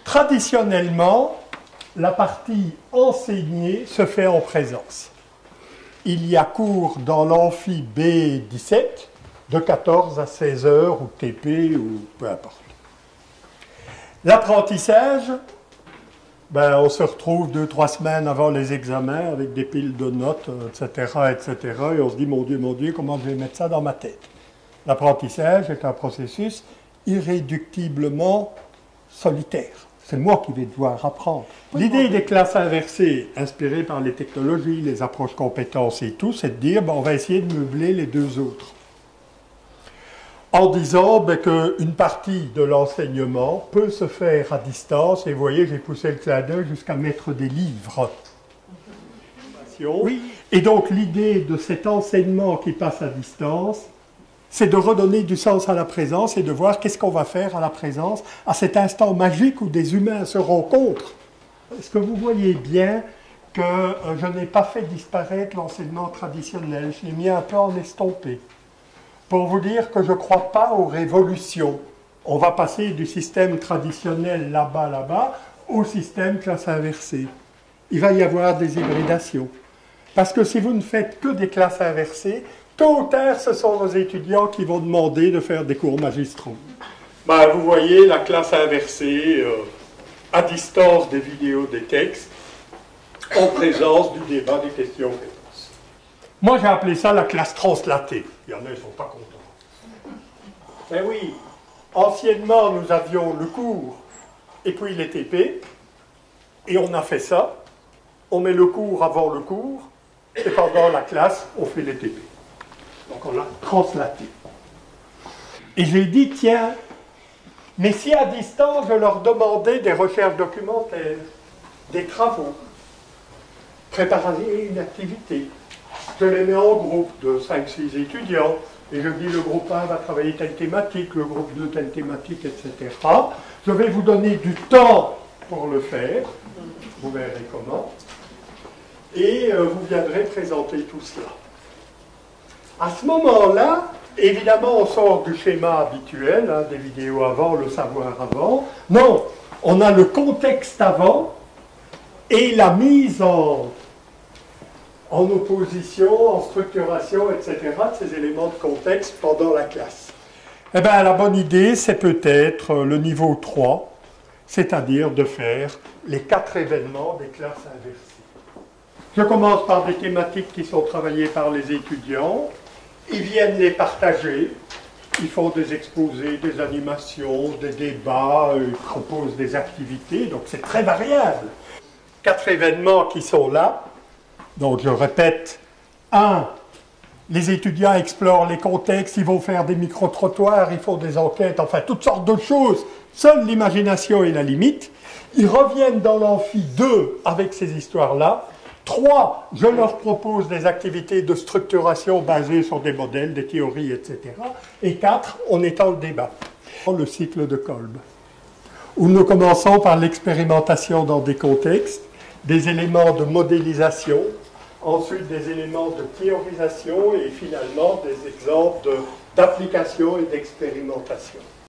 Traditionnellement, la partie enseignée se fait en présence. Il y a cours dans l'amphi B17 de 14 à 16 heures, ou TP, ou peu importe. L'apprentissage, on se retrouve 2-3 semaines avant les examens avec des piles de notes, etc., etc., et on se dit, mon Dieu, comment je vais mettre ça dans ma tête? L'apprentissage est un processus irréductiblement solitaire. C'est moi qui vais devoir apprendre. L'idée des classes inversées, inspirée par les technologies, les approches compétences et tout, c'est de dire, on va essayer de meubler les deux autres. En disant qu'une partie de l'enseignement peut se faire à distance, et vous voyez, j'ai poussé le clin d'œil jusqu'à mettre des livres. Oui. Et donc l'idée de cet enseignement qui passe à distance, c'est de redonner du sens à la présence et de voir qu'est-ce qu'on va faire à la présence, à cet instant magique où des humains se rencontrent. Est-ce que vous voyez bien que je n'ai pas fait disparaître l'enseignement traditionnel, je l'ai mis un peu en estompé, pour vous dire que je ne crois pas aux révolutions. On va passer du système traditionnel là-bas, au système classe inversée. Il va y avoir des hybridations. Parce que si vous ne faites que des classes inversées, tôt ou tard, ce sont vos étudiants qui vont demander de faire des cours magistraux. Vous voyez la classe inversée, à distance des vidéos, des textes, en présence du débat des questions-réponses. Moi, j'ai appelé ça la classe translatée. Il y en a, ils ne sont pas contents. Mais oui, anciennement, nous avions le cours et puis les TP, et on a fait ça. On met le cours avant le cours, et pendant la classe, on fait les TP. Donc on a translaté. Et j'ai dit, tiens, mais si à distance, je leur demandais des recherches documentaires, des travaux, préparer une activité, je les mets en groupe de 5-6 étudiants, et je dis le groupe 1 va travailler telle thématique, le groupe 2 telle thématique, etc. Je vais vous donner du temps pour le faire, vous verrez comment, et vous viendrez présenter tout cela. À ce moment-là, évidemment, on sort du schéma habituel, des vidéos avant, le savoir avant. Non, on a le contexte avant et la mise en opposition, en structuration, etc., de ces éléments de contexte pendant la classe. La bonne idée, c'est peut-être le niveau 3, c'est-à-dire de faire les 4 événements des classes inversées. Je commence par des thématiques qui sont travaillées par les étudiants. Ils viennent les partager, ils font des exposés, des animations, des débats, ils proposent des activités, donc c'est très variable. 4 événements qui sont là, donc je répète, 1, les étudiants explorent les contextes, ils vont faire des micro-trottoirs, ils font des enquêtes, enfin toutes sortes de choses, seule l'imagination est la limite. Ils reviennent dans l'amphi 2 avec ces histoires-là. 3, je leur propose des activités de structuration basées sur des modèles, des théories, etc. Et 4, on étend le débat. Le cycle de Kolb, où nous commençons par l'expérimentation dans des contextes, des éléments de modélisation, ensuite des éléments de théorisation et finalement des exemples d'application et d'expérimentation.